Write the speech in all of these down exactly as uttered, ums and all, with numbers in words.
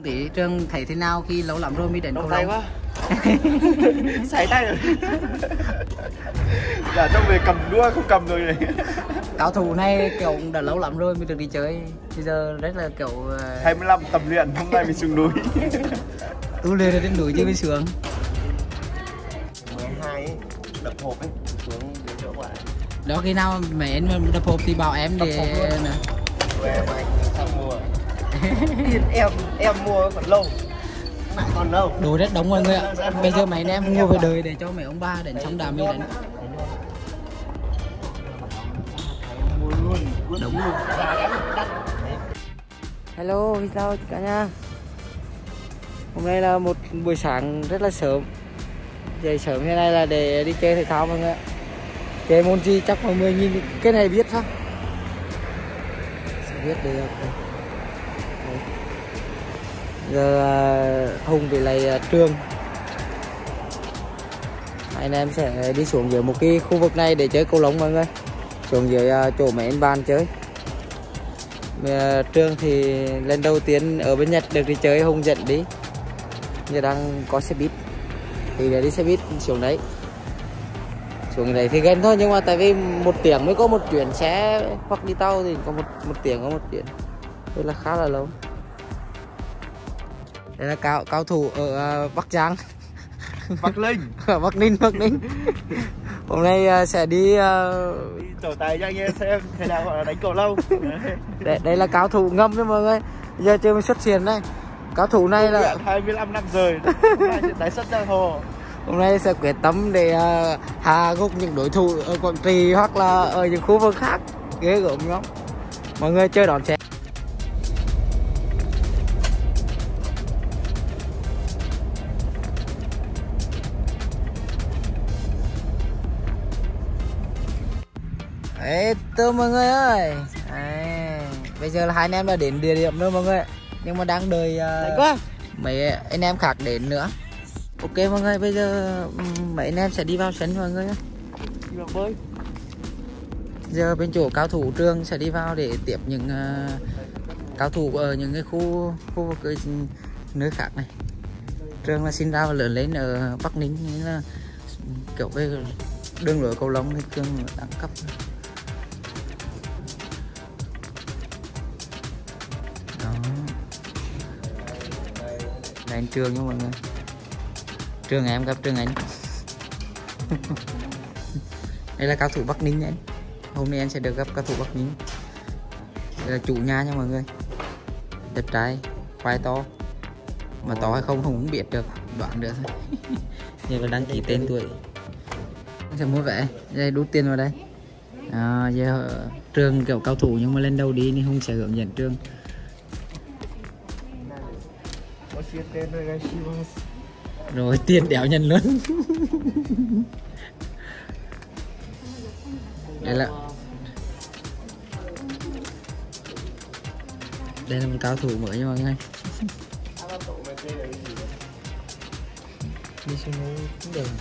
Tí Trường thấy thế nào khi lâu lắm rồi mới đến cầu tay lông? quá. Sải tay rồi. Dạ trong về cầm đua không cầm rồi này. Cao thủ này kiểu cũng đã lâu lắm rồi mới được đi chơi. Bây giờ rất là kiểu hai mươi lăm tập luyện, hôm nay mình xuống núi. tu luyện đến núi chứ mới sướng. mười hai ấy, đập hộp ấy, xuống đến chỗ quả. Đó khi nào mẹ em đập hộp thì bảo em để nè. Em anh sắp mua. em em mua còn lâu. Lại còn lâu. Đồ rất đông mọi người ạ. Bây giờ mấy anh em mua về đời để cho mấy ông ba đến trong đàm mi đánh. Mua luôn, đúng luôn. Hello, xin chào cả nhà. Hôm nay là một buổi sáng rất là sớm. Dậy sớm thế này là để đi chơi thể thao mọi người ạ. Chơi môn gì chắc mọi người nhìn cái này biết sao? Sẽ biết được. Giờ Hùng với lại Trường anh em sẽ đi xuống dưới một cái khu vực này để chơi cầu lông mọi người, xuống dưới chỗ mấy anh bạn chơi. Trường thì lần đầu tiên ở bên Nhật được đi chơi, Hùng dẫn đi. Giờ đang có xe buýt thì để đi xe buýt xuống đấy, xuống đấy thì gần thôi, nhưng mà tại vì một tiếng mới có một chuyến xe, hoặc đi tàu thì có một một tiếng có một chuyến, đây là khá là lâu. Đây là cao cao thủ ở uh, Bắc Giang. Bắc Ninh. Ở Bắc Ninh, Bắc Ninh. Hôm nay uh, sẽ đi uh... trổ tài cho anh em xem thế nào gọi là đánh cầu lông. đây, đây là cao thủ ngâm đấy mọi người. Giờ chưa mới xuất hiện đây. Cao thủ này là hai mươi lăm năm rồi. Hôm nay sẽ tái xuất giang hồ. Hôm nay sẽ quyết tâm để uh, hạ gục những đối thủ ở Quảng Trị hoặc là ở những khu vực khác. Ghê gớm lắm. Mọi người chơi đón xem. Ê, tôi mọi người ơi. À, bây giờ là hai anh em đã đến địa điểm rồi mọi người, nhưng mà đang đợi uh, quá. mấy anh em khác đến nữa. Ok mọi người, bây giờ mấy anh em sẽ đi vào sân mọi người. Đi vào bơi. Giờ bên chỗ cao thủ Trường sẽ đi vào để tiếp những uh, cao thủ ở những cái khu khu vực nơi khác này. Trường là sinh ra và lớn lên ở Bắc Ninh, nên là kiểu về đường lối cầu lông thì Trường đẳng cấp. Là anh Trường nha mọi người. Trường em gặp Trường anh. Đây là cao thủ Bắc Ninh anh. Hôm nay anh sẽ được gặp cao thủ Bắc Ninh. Đây là chủ nhà nha mọi người. Đẹp trai, khoai to. Mà to hay không không biết được, đoán được thôi. Giờ là đăng ký tên tuổi. Anh sẽ mua vé, đây đút tiền vào đây. À, giờ Trường kiểu cao thủ nhưng mà lên đầu đi nên không sẽ hướng dẫn Trường. Rồi tiền đéo nhân luôn. Đây là đây là một cao thủ mới nha mọi người. Đi xuống núi cũng được.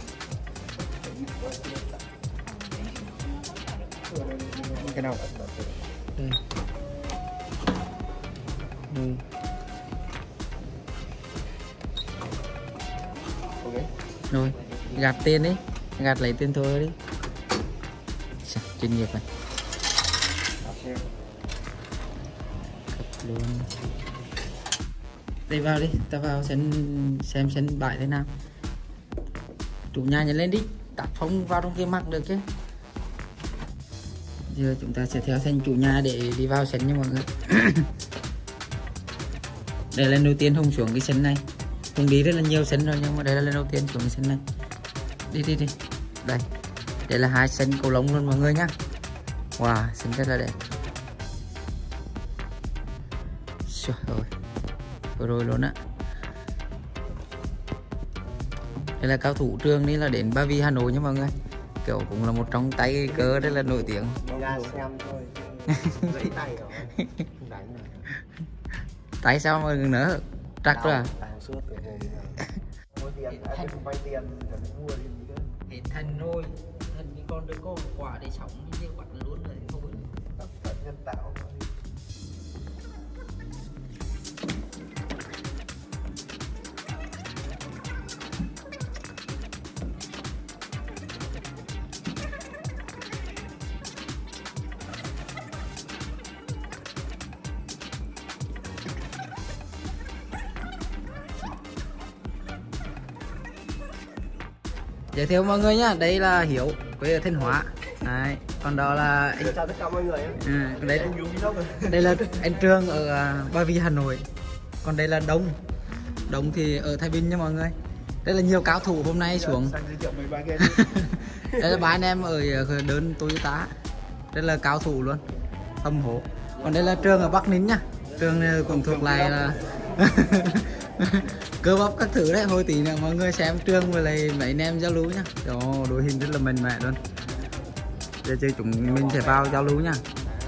Cái nào? Đây. Đây. Rồi, gạt tiền đi, gạt lấy tiền thôi đi. Chà, chuyên nghiệp này. Cấp luôn. Đi vào đi, ta vào xem xem sân bãi thế nào. Chủ nhà nhấn lên đi, tác phong vào trong kia mặc được chứ. Giờ chúng ta sẽ theo sân chủ nhà để đi vào sân nha mọi người. Đây là lần đầu tiên Hùng xuống cái sân này. Hùng đi rất là nhiều sân rồi nhưng mà đây là lần đầu tiên xuống cái sân này. Đi đi đi. Đây. Đây là hai sân cầu lông luôn mọi người nhá. Wow, sân rất là đẹp. Rồi rồi. Rồi rồi luôn á. Đây là cao thủ Trường, đi là đến Ba Vì Hà Nội nha mọi người. Kiểu cũng là một trong tay cơ rất là nổi tiếng. Ra xem thôi. Giấy tay rồi. Không đánh rồi. Tay sao mà nữa? Trắc rồi à? Suốt cái hôm mua tiền, anh không vay tiền để mua gì nữa. Hết thành rồi, thành thì con đứa có quả để sống như bắt luôn rồi thôi. Tập nhân tạo. Giới thiệu mọi người nhá, đây là Hiếu, quê ở Thanh Hóa. Đấy, còn đó là anh... Chào tất cả mọi người. À, đây, đây là anh Trương ở Ba Vì, Hà Nội. Còn đây là Đông. Đông thì ở Thái Bình nha mọi người. Đây là nhiều cao thủ hôm nay xuống. Đây là ba anh em ở đơn Toyota. Đây là cao thủ luôn, tâm hổ. Còn đây là Trương ở Bắc Ninh nhá. Trương này cũng thuộc lại là cơ bắp các thứ đấy. Hồi tí nữa mọi người xem Trương với lại mấy anh em giao lưu nhá. Đó, đội hình rất là mạnh mẽ luôn. Giờ chơi chúng mình sẽ vào giao lưu nha.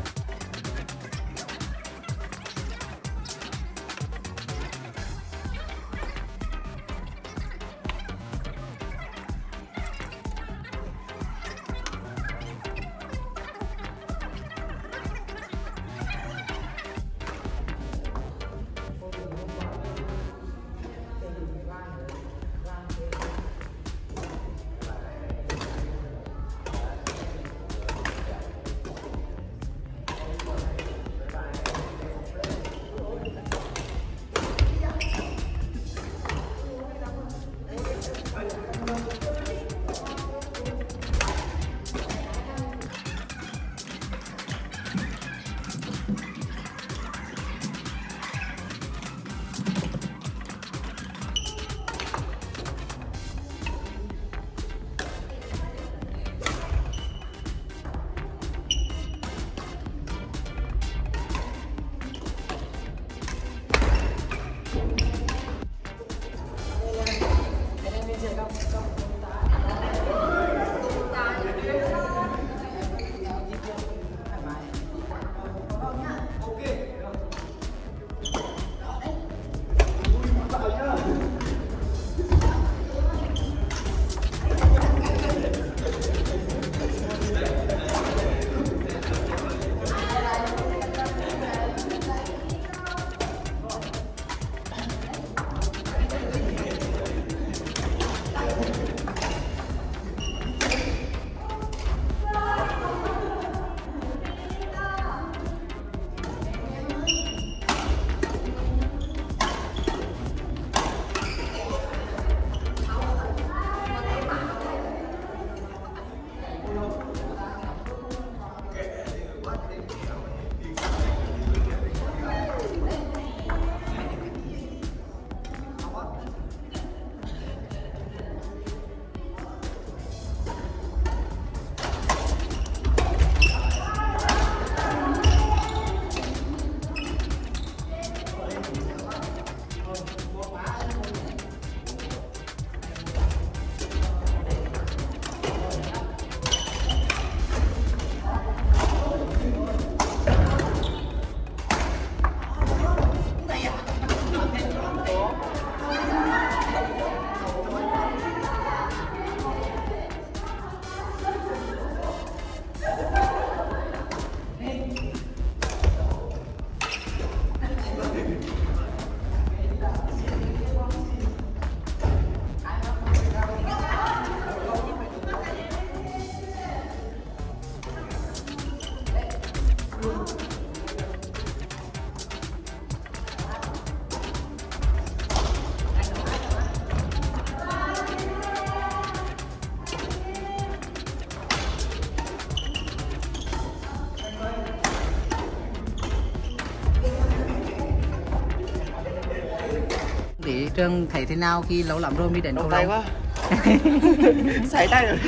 Để Trương thấy thế nào khi lâu lắm rồi mới đến cầu lông? Quá. Sải tay rồi.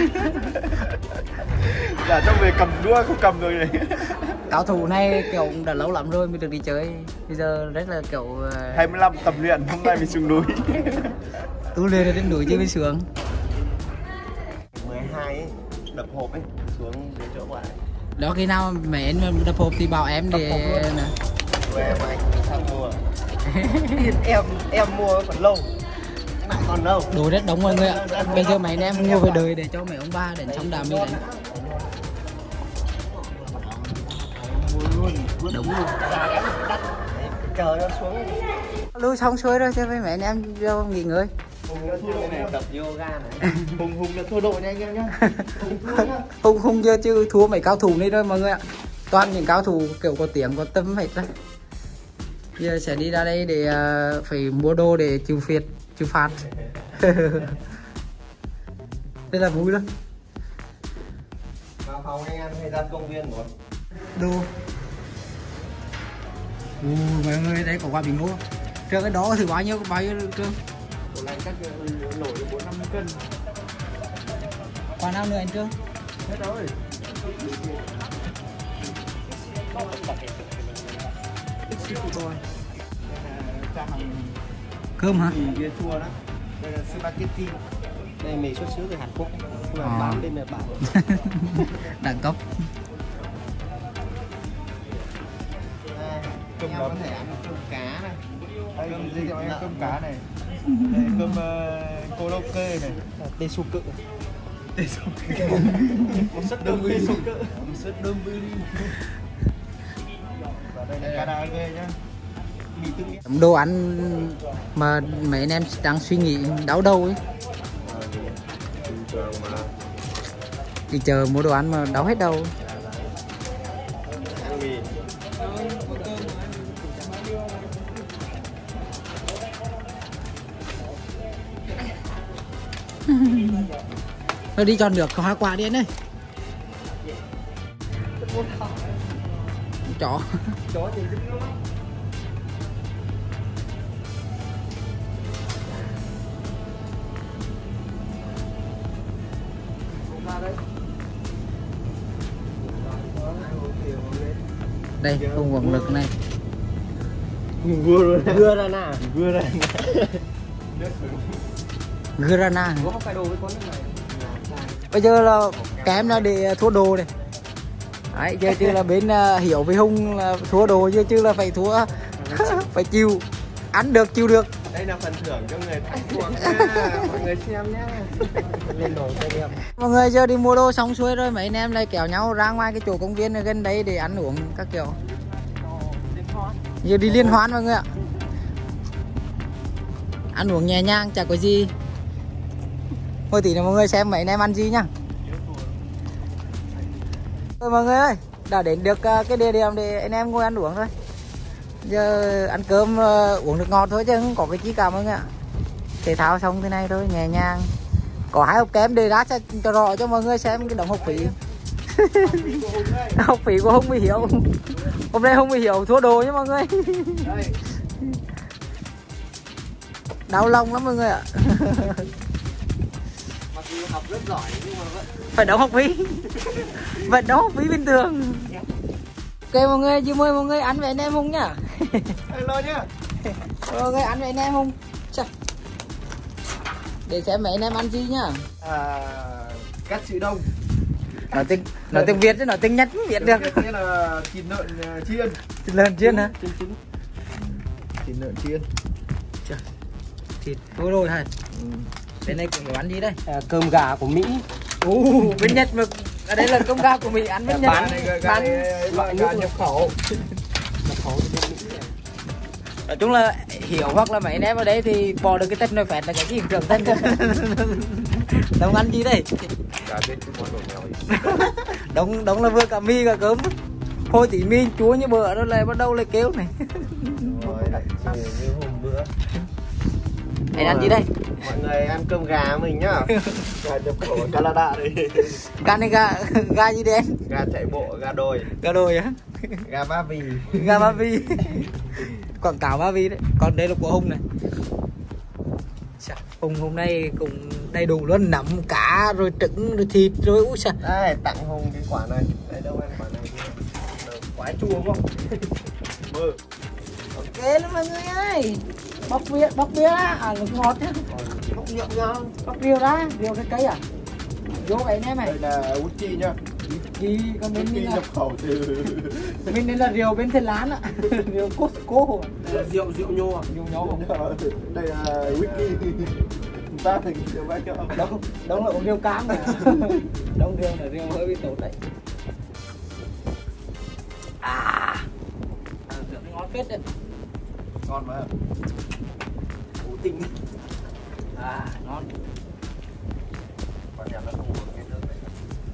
Đã trong về cầm đua không cầm rồi này. Cao thủ này kiểu đã lâu lắm rồi mới được đi chơi. Bây giờ rất là kiểu hai mươi lăm tập luyện, hôm nay mình xuống núi. Tu luyện đến núi chứ mới sướng. mười hai ấy, đập hộp ấy, xuống đến chỗ ngoại. Đó khi nào mẹ em đập hộp thì bảo em để nè. Em anh sang mua. em em mua còn lâu. Lại còn lâu. Đồ rất đông mọi người ạ. Bây giờ mấy anh em mua về đời để cho mấy ông ba đến trong đàm đi đánh. Đúng luôn. Chờ nó xuống. Lưu xong xuôi rồi cho mấy anh em vô nghỉ ngơi. Hùng nó thua độ này, tập yoga này. Hùng Hùng nó thua độ nha anh em nhá. Hùng Hùng chưa chứ thua mấy cao thủ này thôi mọi người ạ. Toàn những cao thủ kiểu có tiếng có tâm hết đấy. Giờ sẽ đi ra đây để uh, phải mua đồ để chịu phiệt, chịu phạt. Thế là vui lắm. Vào phòng anh ăn hay ra công viên rồi? Đồ. Ồ, mọi người đây có quả bình ngô. Trương cái đó thử bao nhiêu bao nhiêu Trương? Của này chắc nổi được bốn năm cân. Quả nào nữa anh Trương? Hết rồi. Cơm hả? Mì kia chua đó. Đây là spaghetti. Đây mì xuất xứ từ Hàn Quốc. Nhưng mà À. bán bên Nhật Bản. Đẳng cấp. À, Cơm em nấm. có thể ăn cơm cá này. Đây, Cơm giới gì thiệu em lợn cơm này. cá này. Đây, cơm uh, korokke này. Tê su cự. Tê su cự. Một suất đơm bư su cự. Một suất đơm bư đi. Và đây là karaage nhá. Mì tương nhé. Đồ ăn mà mấy anh em đang suy nghĩ đau đầu ấy. Bình thường mà Đi chờ mua đồ ăn mà đau hết đầu. ăn mì. Thôi đi chọn được hoa quả đi anh ơi. Chó. Chó thì rất ngon. Đây không quẩn lực này. Vừa rồi. Vừa ra nào. Vừa đây. Grana. Có phải đồ với con nước này. Bây giờ là kém là để thua đồ này. Đấy, giờ chứ là bên uh, Hiểu với Hùng là thua đồ chứ chứ là phải thua. Phải chịu. Ăn được chịu được. Đây là phần thưởng cho người thắng cuộc nha. Mọi người xem nhé. Lên đồ cho em. Mọi người giờ đi mua đồ xong xuôi rồi mấy anh em lại kéo nhau ra ngoài cái chỗ công viên ở gần đấy để ăn uống các kiểu. Giờ đi liên hoan mọi người ạ. Ăn uống nhẹ nhàng chả có gì. Thôi tí nữa mọi người xem mấy anh em ăn gì nhá. Thôi mọi người ơi, đã đến được uh, cái địa điểm để anh em ngồi ăn uống thôi. Giờ ăn cơm uh, uống nước ngọt thôi chứ không có cái chi cả mọi người ạ. Thể thao xong thế này thôi, nhẹ nhàng. Có hai hộp kém đề ra cho, cho rõ cho mọi người xem cái đồng học phí. Học phí của Hùng bị Hiểu. Hôm nay Hùng bị Hiểu thua đồ nhé mọi người. Đau lòng lắm mọi người ạ. Mặc dù học rất giỏi nhưng mà vẫn Phải đóng học phí. Vẫn đóng học phí bình thường. Ok mọi người, chứ mời mọi người ăn với anh em Hùng nhá. hello nhá. Mọi người ăn với anh em Hùng. Chà. Để xem mấy anh em ăn gì nhá. À, cắt chữ đông. Nói tiếng nói tiếng Việt chứ nói tiếng Nhật không biết được. Thế là thịt lợn uh, chiên. Thịt lợn chiên hả? Chiên trứng. Thịt lợn chiên. Chà. Thịt thôi rồi hả? Ừ. Bên đây cũng có ăn gì đây? À, cơm gà của Mỹ. Ồ, bên Nhật mà ở đây là cơm gà của mình ăn bên Nhật. Bán bán loại nước nhập khẩu. Nhập khẩu từ bên Mỹ. Nói chung là Hiểu hoặc là mấy anh em ở đây thì bỏ được cái tết nơi phẹt là cái gì trưởng thân. Đông ăn gì đây? Cả bên cái món đồ mèo. Đông đông là vừa cả mì cả cơm. Thôi tí mì chúa như bữa đó lại bắt đầu lại kêu này. Rồi lại chiều như hôm bữa. Anh ăn gì đây? Mọi người ăn cơm gà mình nhá. Gà nhập khẩu ở Canada đây. Gà này gà gà gì đấy anh? Gà chạy bộ, gà đồi. Gà đồi á? Gà ba vì. Gà ba vi. Quảng cáo ba vi đấy. Còn đây là của Hùng này. Chà, Hùng hôm nay cũng đầy đủ luôn, nấm cá rồi trứng rồi thịt rồi úi xà. Đây tặng Hùng cái quả này. Đây đâu ăn quả này. Quái chua không? Mơ. Ok luôn mọi người ơi. Bóc bia, bóc bia ra, à nước ngọt nhá. Bóc nhậm nhau. Bóc rượu ra, rượu cái cây à? Vô vậy em này. Đây là whisky nhá. Gì còn bên mình Whisky là nhập khẩu từ bên đây là rượu bên Thái Lan ạ. Rượu cốt cố. rượu rượu nhô à? Rượu nhỏ không? Đây là whisky. Ta thì rượu ba chợ. Đông đông là uống rượu cam rồi. Đông rượu là rượu hơi bị tốt đấy. À. Rượu ngon phết đấy. Ngon mà. Cố tình. À, ngon. Quả nhà nó không uống cái nước này.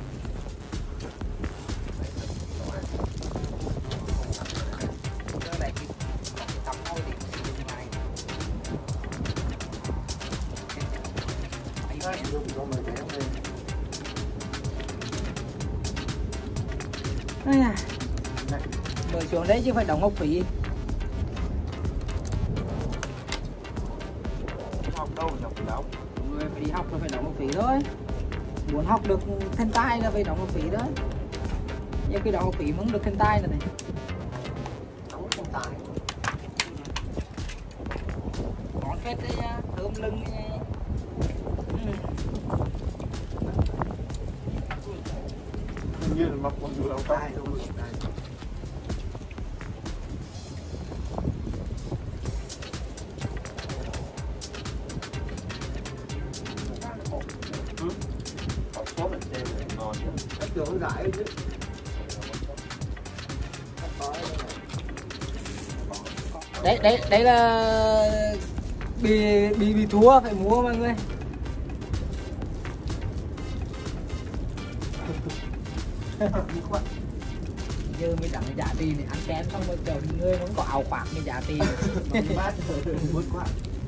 Cái này cái tắm thôi thì sử dụng này. Anh ơi, dùng cho mày cái này. Mở xuống đấy chứ phải đóng học phí. Học đâu nhọc đâu. Người phải đi học là phải đóng học phí thôi. Muốn học được thiên tai là phải đóng học phí đó. Nhưng khi đóng học phí muốn được thiên tai này này. Đóng thiên tai. Món phết đấy nha, thơm lưng nha. Như là mọc con đường tai đâu. Tưởng giải chứ. Đấy đấy đấy là bị bị bị thua phải mua mọi người. Giờ mới đặng giá tiền này ăn kém xong rồi chờ người muốn có ảo khoác mới giá tiền. Bát bớt quá.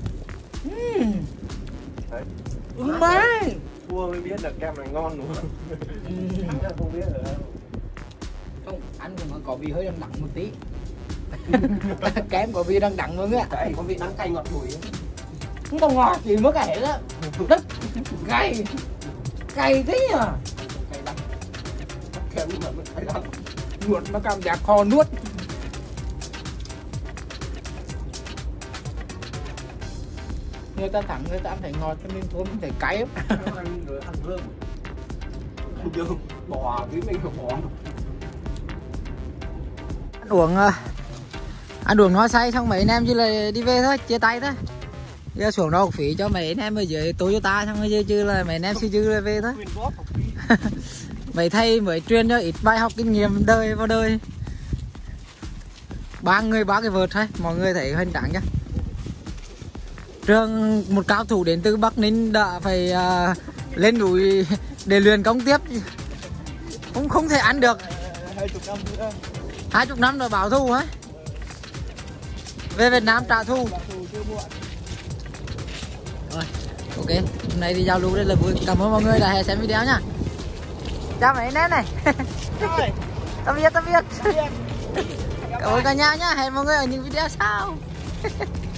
Đấy. Ừ má. Cua mới biết là kem này ngon đúng không? Ừ. Không biết rồi. Không, anh cũng có vị hơi đắng đắng một tí. Kém có vị đắng đắng luôn á. Đấy, có vị đắng cay ngọt bùi. Không có ngọt gì mới kể đó. Đất cay. Cay thế à? Cay đắng. Kem nhưng mà vẫn cay đắng. Nuốt nó cảm giác khó nuốt. Người ta thẳng người ta ăn thấy ngọt cho nên thua mình thấy cay lắm. Ăn rồi ăn rơm. Dương bò với mình không bò. Ăn uống ăn uống nói say xong mấy anh em chứ là đi về thôi, chia tay thôi. Giờ xuống đó học phí cho mấy anh em ở dưới Toyota xong rồi chứ là mấy anh em chứ là về thôi. Mấy thầy mới truyền cho ít bài học kinh nghiệm đời vào đời. Ba người ba cái vợt thôi, mọi người thấy hoành tráng chưa? Trường một cao thủ đến từ Bắc Ninh đã phải uh, lên núi để luyện công tiếp, cũng không thể ăn được. Hai chục năm nữa. Hai chục năm rồi bảo thù ấy. Về Việt Nam trả thù. Rồi, ok, hôm nay thì giao lưu rất là vui. Cảm ơn mọi người đã xem video nhá. Chào mấy anh em này. Tạm biệt, tạm biệt. Cảm ơn cả nhà nhá. Hẹn mọi người ở những video sau.